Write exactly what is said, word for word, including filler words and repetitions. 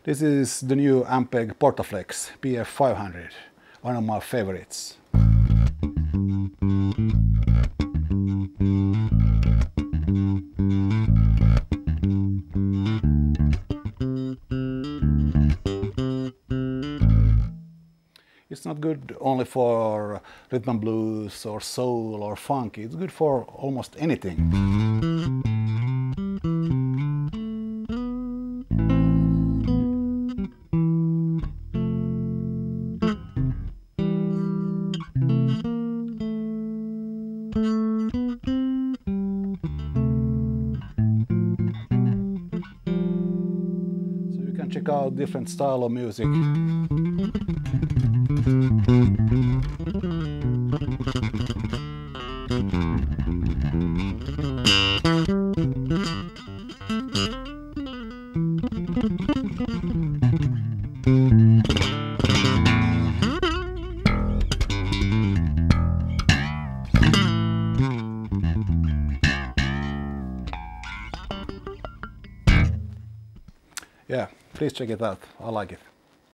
This is the new Ampeg Portaflex P F five hundred, one of my favorites. It's not good only for rhythm and blues or soul or funk, it's good for almost anything. So you can check out different style of music. Yeah, please check it out. I like it.